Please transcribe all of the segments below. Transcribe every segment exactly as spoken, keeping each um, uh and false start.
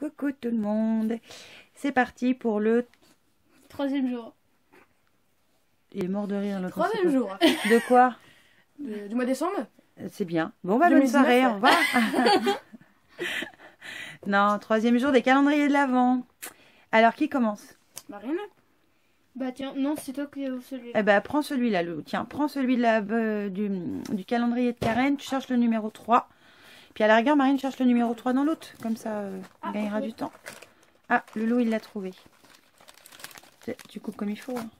Coucou tout le monde. C'est parti pour le... Troisième jour. Il est mort de rire l'autre. Troisième jour. De quoi? De- du mois de décembre. C'est bien. Bon, bah, bonne deux mille dix-neuf, soirée, ouais. au revoir. Non, troisième jour des calendriers de l'Avent. Alors, qui commence? Marine. Bah tiens, non, c'est toi qui as celui-là. Eh ben, prends celui-là, Loulou. Tiens, prends celui de la, euh, du, du calendrier de Karen. Tu cherches le numéro trois. Puis à la rigueur, Marine cherche le numéro trois dans l'autre. Comme ça, euh, on Ah, gagnera ok. du temps. Ah, Loulou, il l'a trouvé. Tu- Tu coupes comme il faut. Hein.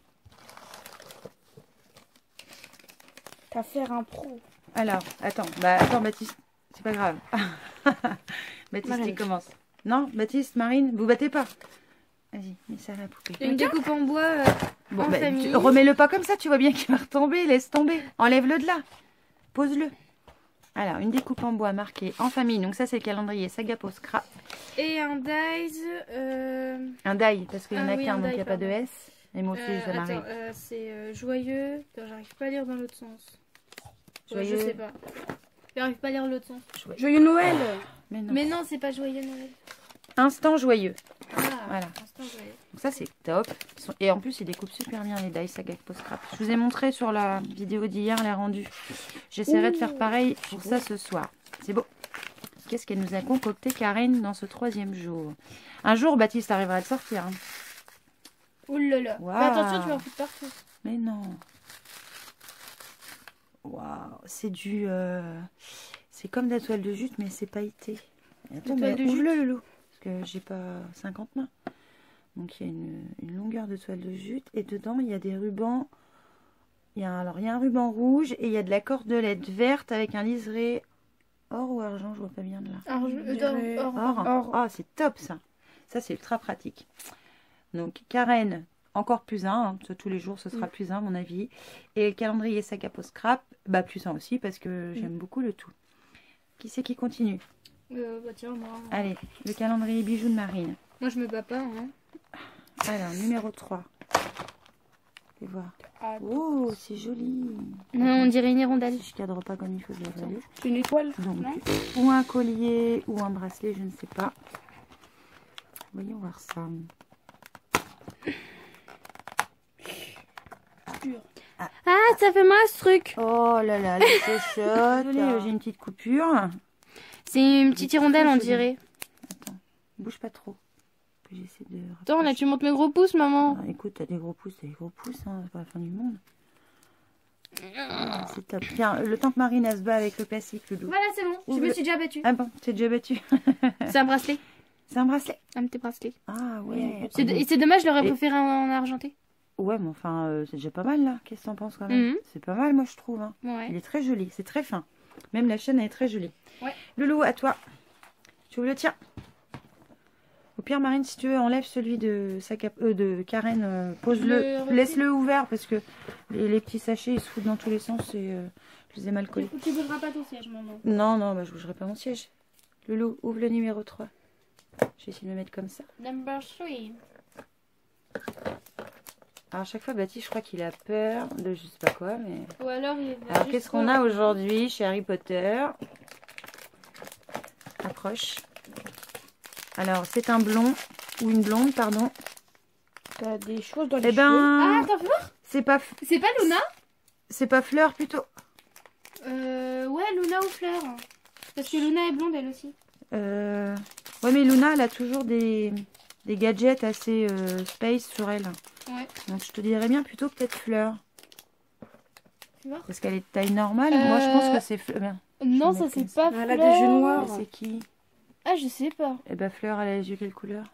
T'as faire un pro. Alors, attends. Bah, attends, Baptiste. C'est pas grave. Baptiste, Marine. il commence. Non, Baptiste, Marine, vous battez pas. Vas-y, mets ça à la poupée. Une découpe en bois euh, Bon, en bah, famille. tu- remets-le pas comme ça, tu vois bien qu'il va retomber. Laisse tomber. Enlève-le de là. Pose-le. Alors, une découpe en bois marquée en famille. Donc ça, c'est le calendrier Sagapos Scrap. Et un dice. Euh... Un die, parce qu'il n'y en Ah a oui, qu'un, un donc il die, n'y a pas de pardon. S. Et moi aussi, euh, ça attends, m'arrive. euh, c'est euh, joyeux. Non, j'arrive pas à lire dans l'autre sens. Ouais, Joyeux. je sais pas. J'arrive pas à lire l'autre sens. Joyeux. Joyeux Noël. Mais non. Mais non, c'est pas joyeux Noël. Instant joyeux. Ah, Voilà. instant joyeux. Donc ça, c'est top. Ils sont- Et en plus, ils découpent super bien les die Sagapos Scrap. Je vous ai montré sur la vidéo d'hier les rendus. J'essaierai de faire pareil pour ça ce soir. C'est beau. Qu'est-ce qu'elle nous a concocté, Karen, dans ce troisième jour? Un jour, Baptiste arrivera à le sortir. hein. Ouh là là. Waouh. Fais attention, tu vas en foutre partout. Mais non. Waouh, c'est du... euh, C'est comme de la toile de jute, mais c'est pailleté. Attends, De mais toile de ouvre-le, Loulou. Parce que j'ai pas cinquante mains. Donc, il y a une, une longueur de toile de jute. Et dedans, il y a des rubans. Il y a, alors, il y a un ruban rouge. Et il y a de la cordelette verte avec un liseré or ou argent. Je vois pas bien de là. Alors, je... dirais or, or, Or. or. Ah, c'est top, ça. Ça, c'est ultra pratique. Donc, Karen, encore plus un. hein. Ça, tous les jours, ce sera Mm. plus un, à mon avis. Et le calendrier Sagapos Scrap, bah, plus un aussi, parce que Mm. j'aime beaucoup le tout. Qui c'est qui continue? Euh, bah tiens, moi. Allez, le calendrier bijoux de Marine. Moi, je me bats pas. Hein. Alors, numéro trois. Fais voir. Ah, Oh, c'est joli. non, on dirait une hirondelle. Si je cadre pas comme il faut, je vais avaler. C'est une étoile, Donc, non? ou un collier, ou un bracelet, je ne sais pas. Voyons voir ça. Ah, ça fait mal ce truc. Oh là là, les chochottes. Désolée, j'ai une petite coupure. C'est une petite hirondelle, on dirait. Attends, bouge pas trop. Que j'essaie de... Attends, là, tu montes mes gros pouces, maman. Ah, écoute, t'as des gros pouces, t'as des gros pouces, hein, c'est pas la fin du monde. Ah, c'est top. Tiens, le temps que Marine elle se bat avec le classique, le dos. Voilà, c'est bon. Je Ouvre me le- suis déjà battue. Ah bon, t'es déjà battu. C'est un bracelet. C'est un bracelet. Un petit bracelet. Ah ouais. C'est et c'est dommage, je l'aurais Et- préféré en, en argenté. Ouais, mais enfin, euh, c'est déjà pas mal là. Qu'est-ce que t'en penses quand même? Mhm. C'est pas mal, moi je trouve. hein. Il Ouais. est très joli, c'est très fin. Même la chaîne elle est très jolie. Ouais. Loulou, à toi. Tu ouvres le tien. Au pire, Marine, si tu veux, enlève celui de, Sac à- euh, de Karen. euh, Je Pose-le. le retire. Laisse-le ouvert parce que les, les petits sachets ils se foutent dans tous les sens et euh, je les ai mal collés. Tu bougeras pas ton siège, maman. Non, non, bah, je bougerai pas mon siège. Loulou, ouvre le numéro trois. Je vais essayer de me mettre comme ça. Number three. Alors, à chaque fois, Baptiste, je crois qu'il a peur de je sais pas quoi, mais. Ou alors, il va Alors, juste qu'est-ce qu'on a aujourd'hui chez Harry Potter? Accroche. Alors, c'est un blond, ou une blonde, pardon. T'as des choses dans les Eh cheveux. Ah, ben, attends, fais voir. c'est pas, C'est pas Luna? c'est pas fleur plutôt. Euh, ouais, Luna ou Fleur. Parce que Luna est blonde, elle aussi. Euh... Ouais, mais Luna, elle a toujours des, des gadgets assez euh, space sur elle. Ouais. Donc, je te dirais bien plutôt peut-être fleur. Fais voir. Parce qu'elle est de taille normale. Moi, je pense Euh, que c'est fleur. Non, Je ça vais c'est mettre pas Elle Fleur. a des yeux noirs. C'est qui? Ah, je sais pas. Eh ben, fleur, elle a les yeux quelle couleur?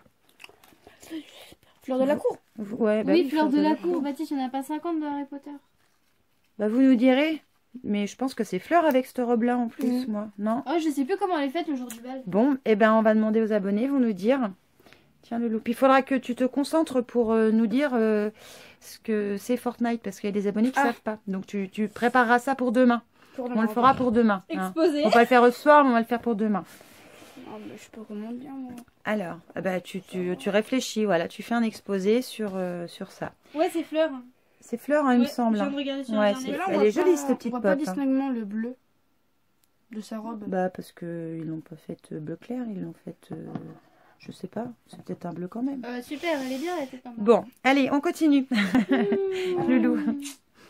Fleur de la cour. Ouais, bah oui, oui, Fleur de la cour. cour. Baptiste, il n'y en a pas cinquante dans Harry Potter. Bah, vous nous direz. Mais je pense que c'est fleur avec cette robe-là en plus, Mhm. moi. Non? Oh, je sais plus comment elle est faite le jour du bal. Bon, eh ben, on va demander aux abonnés, vont nous dire. Tiens, le loup. Puis il faudra que tu te concentres pour euh, nous dire euh, ce que c'est Fortnite, parce qu'il y a des abonnés qui Ah. savent pas. Donc, tu, tu prépareras ça pour demain. Pour On le fera pour demain. hein. Exposé. On va pas le faire ce soir, mais on va le faire pour demain. Non, mais je peux comment dire, moi. Alors, eh ben, tu, tu, tu réfléchis, voilà. Tu fais un exposé sur, euh, sur ça. Ouais, c'est Fleur. C'est fleur, hein, il me Ouais, semble. Je viens hein. de regarder sur Ouais, Internet. c'est- Mais là, on elle voit est jolie, pas- cette petite On voit pas pop, hein. distinctement le bleu de sa robe. Bah, parce qu'ils l'ont pas faite bleu clair, ils l'ont faite... euh, Je sais pas, c'est peut-être un bleu quand même. Euh, super, elle est bien, elle était pas mal. Bon, allez, on continue. Mmh. Loulou.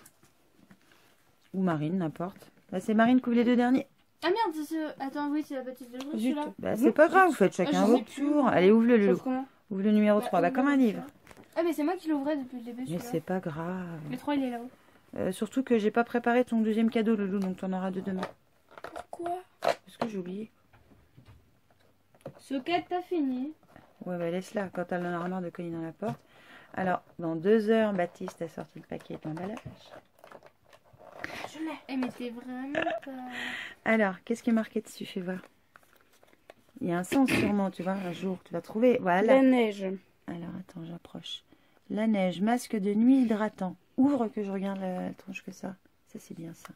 Ou Marine, n'importe. Là, c'est Marine qui ouvre les deux derniers. Ah merde, c'est ce... Attends, oui, c'est la bâtisse de Bruce, Zut. celui-là. Bah, c'est pas grave, vous faites chacun Ah, je sais votre plus. tour. Allez, ouvre le Loulou. Sauf comment? Ouvre le numéro Bah, trois, bah, ouvre comme un le livre. Ah, mais c'est moi qui l'ouvrais depuis le début, Mais celui-là. c'est pas grave. Le trois, il est là-haut. Euh, surtout que j'ai pas préparé ton deuxième cadeau, Loulou, donc t'en auras deux demain. Pourquoi? Est-ce que j'ai oublié? Socket, t'as fini. Ouais, bah laisse-la quand elle en aura marre de cogner dans la porte. Alors, dans deux heures, Baptiste a sorti le paquet d'emballage. Je l'ai. Eh, mais t'es vraiment pas... Alors, qu'est-ce qui est marqué dessus? Fais voir. Il y a un sens sûrement, tu vois, un jour, tu vas trouver. Voilà. La neige. Alors, attends, j'approche. La neige, masque de nuit hydratant. Ouvre que je regarde la, la tronche que ça. Ça, c'est bien ça.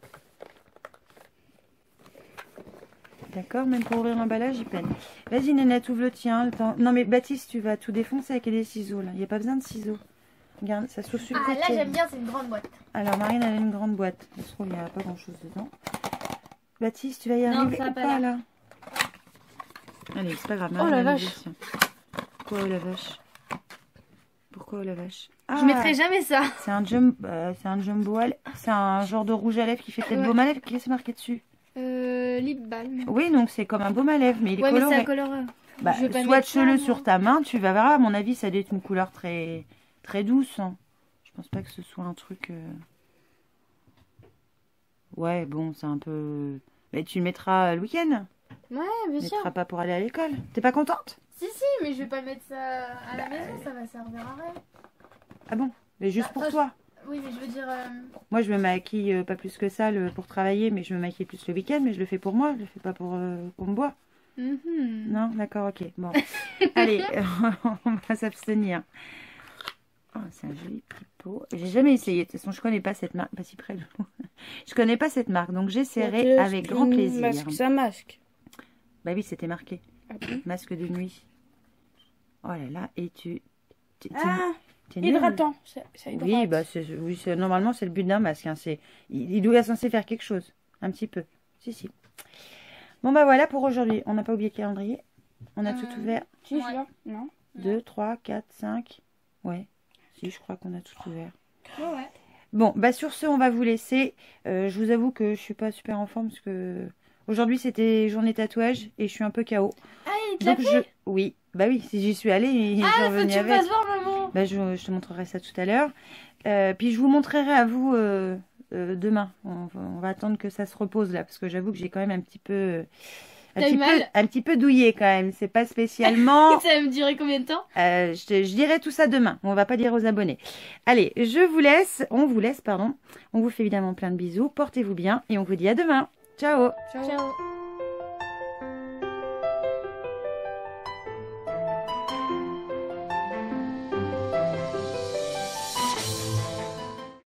D'accord, même pour ouvrir l'emballage, il peine. Vas-y, Nénette, ouvre le tien. Le temps... Non, mais Baptiste, tu vas tout défoncer avec des ciseaux, là. Il n'y a pas besoin de ciseaux. Regarde, ça s'ouvre super Ah, là, vite. j'aime bien, c'est une grande boîte. Alors, Marine, elle a une grande boîte. Ça se trouve, il n'y a pas grand-chose dedans. Baptiste, tu vas y Non, arriver ça va ou pas pas, l'air. là? Allez, c'est pas grave. Oh, Marine, la elle a vache. le dessin. Pourquoi oh la vache? Pourquoi oh la vache? Ah, Je mettrai jamais ça. c'est un jumbo, euh, c'est un jumbo à lè- c'est un genre de rouge à lèvres qui fait peut-être Ouais. baume à lèvres. Qu'est-ce qui est marqué dessus? Euh, lip balm. Oui, donc c'est comme un baume à lèvres, mais il est Ouais, mais c'est coloré. un coloré. Bah, je vais pas mettre ça, swatch-le moi. sur ta main, tu vas voir. À mon avis, ça doit être une couleur très, très douce. hein. Je pense pas que ce soit un truc. euh, Ouais, bon, c'est un peu. Mais tu le mettras le week-end. Ouais, Tu bien ne sûr. mettras pas pour aller à l'école. T'es pas contente? Si, si, mais je vais pas mettre ça à la Bah, maison, ça va servir à rien. Ah bon? Mais juste Bah, pour enfin, toi. Oui, mais je veux dire... euh, Moi, je me maquille euh, pas plus que ça le, pour travailler, mais je me maquille plus le week-end, mais je le fais pour moi, je le fais pas pour euh, qu'on me voit. mhm. Non, d'accord, ok. Bon, allez, on va s'abstenir. Oh, c'est un joli petit pot. J'ai jamais essayé. De toute façon, je connais pas cette marque. Pas si près. le- Je connais pas cette marque, donc j'essaierai avec grand plaisir. Masque, c'est un masque. Bah oui, c'était marqué. Ah bon? Masque de nuit. Oh là là, et tu. tu- tu- Ah, t'es nul. hydratant. Ça, ça hydrate. Oui, bah c'est, oui, c'est- normalement c'est le but d'un masque. hein, c'est, il, il doit être censé faire quelque chose, un petit peu. Si si. Bon bah voilà pour aujourd'hui. On n'a pas oublié le calendrier. On a tout Euh, ouvert. Si, Ouais. celui-là. Non. deux, trois, quatre, cinq. Ouais. Si, je crois qu'on a tout ouvert. Ouais, ouais. Bon, bah sur ce, on va vous laisser. Euh, je vous avoue que je suis pas super en forme parce que aujourd'hui c'était journée tatouage et je suis un peu K O. Ah, il te l'a Donc fait. je, oui, bah oui, si j'y suis allée, je suis Ah, faut que revenue tu me avec. fasses voir, maman. Bah, je, je te montrerai ça tout à l'heure. Euh, puis je vous montrerai à vous euh, euh, demain. On, va- on va attendre que ça se repose là, parce que j'avoue que j'ai quand même un petit peu, euh, un T'as eu petit peu, mal un petit peu douillé quand même. C'est pas spécialement. Ça va me durer combien de temps? Euh, je, te- je dirai tout ça demain. On va pas dire aux abonnés. Allez, je vous laisse. On vous laisse, pardon. On vous fait évidemment plein de bisous. Portez-vous bien et on vous dit à demain. Ciao. Ciao. Ciao.